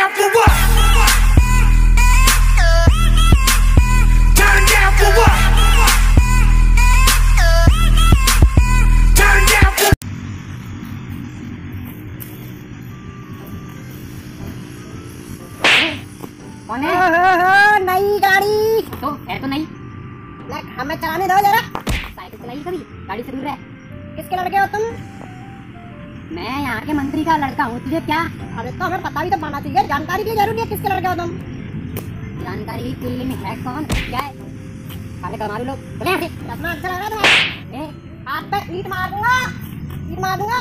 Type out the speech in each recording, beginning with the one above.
down for what? Turn down for what? Turn down for कौन है? नई गाड़ी तो है तो नहीं। हमें चलाने दो जरा। साइकिल चलाई कभी? गाड़ी से दूर है। किसके लड़के हो तुम? मैं यहाँ के मंत्री का लड़का हूँ, तुझे क्या? अरे तो हमें पता भी तो पाना चाहिए, जानकारी की जरूरी है। किसके लड़के हो तुम? जानकारी के लिए है कौन क्या है? काले कमारू लोग बोले यहाँ से। अपना अच्छा लग रहा है तुम्हें? हाथ पे ईंट मार दूंगा, ईंट मार दूंगा।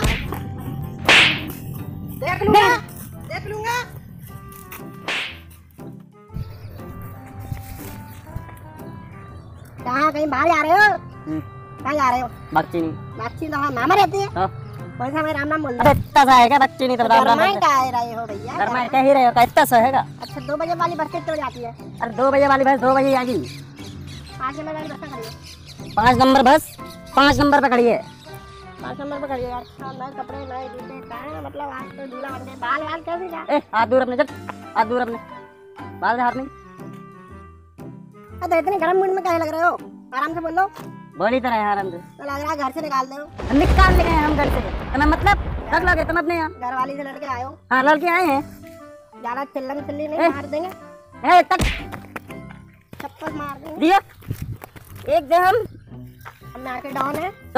देख लूंगा, देख लूंगा। कहाँ कहीं बाहर जा रहे हो? कहाँ जा रहे हो? बच्चीनी। बच्ची तो हाँ मामा रहती है। पैसा में राम नाम बोल अबे इतना सा है क्या बच्चीनी? तो राम राम का रहे हो भैया? घर में कह ही रहे हो का इतना सा हैगा? अच्छा 2 बजे वाली बस कितने जाती है? अरे 2 बजे वाली बस 2 बजे आएगी। 5 नंबर वाली बस खड़ी है। 5 नंबर बस 5 नंबर पे खड़ी है। 5 नंबर पे खड़ी है यार। नए कपड़े नए जूते पहने, मतलब आज तो दूल्हा बन गए। बाल वाल कैसे जा? ए हाथ दूर अपने, जब हाथ दूर अपने, बाल हाथ नहीं। अरे इतने गरम मूड में काहे लग रहे हो? आराम से बोलो। बोली तो रहे आराम से। तो लग रहा है घर से निकाल दे। निकाल ले गए हम घर से। तुम्हें मतलब रख लोगे तुम अपने यहाँ? घर वाली से लड़के आए हो? हाँ लड़के आए हैं। ज्यादा चिल्लम चिल्ली नहीं, मार देंगे। तक चप्पल मार देंगे। दिया एक दे हम आके डॉन है तो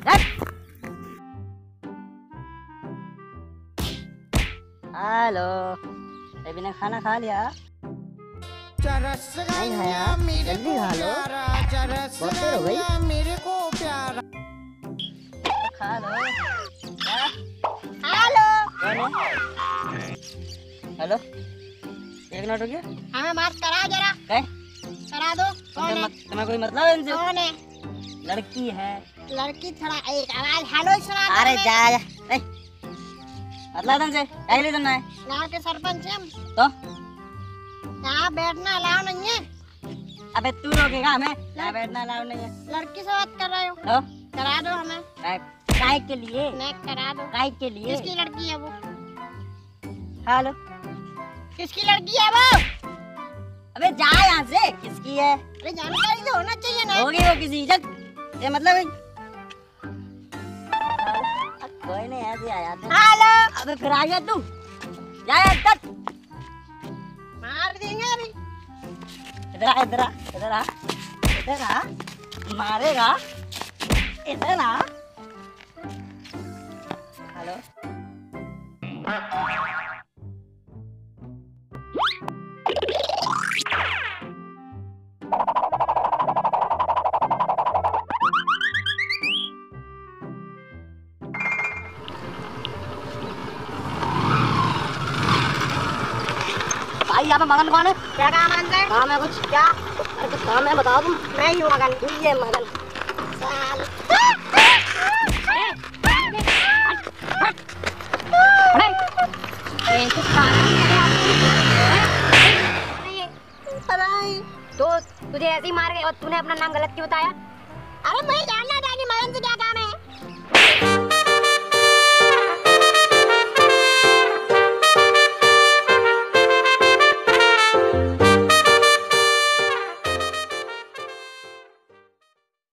हेलो बेबी ने खाना खा लिया? नहीं खाया, जल्दी खा लो, बहुत देर हो गई। खा लो। हेलो हेलो 1 मिनट रुकिए। हाँ बात करा जरा। करा दो। कौन है? तुम्हें कोई मतलब है इनसे? कौन है? लड़की है। लड़की थोड़ा एक आवाज हेलो सुना। अरे जा मतलब तुमसे क्या ले करना है? गाँव के सरपंच हैं हम। तो यहाँ बैठना अलाउ नहीं है। अबे तू रोकेगा हमें? यहाँ बैठना अलाउ नहीं है। लड़की से बात कर रहे हो? तो करा दो हमें। काय के लिए? नहीं करा दो। काय के लिए? किसकी लड़की है वो? हेलो किसकी लड़की है वो? अबे जा यहाँ से। किसकी है? अरे जानकारी तो होना चाहिए ना। होगी वो किसी जग। ये मतलब कोई नहीं ऐसे आया था। हेलो अबे फिर आ गया तू। जा तक मार देंगे अभी। इधर आ इधर आ इधर आ इधर आ। मारेगा इधर आ। हेलो भाई यहाँ पे मगन कौन है? क्या काम है? काम है कुछ? क्या? अरे कुछ काम है बताओ तुम। मैं ही हूँ मगन। तू ये मगन साल। तो तुझे ऐसे ही मार गए और तूने अपना नाम गलत क्यों बताया? अरे मैं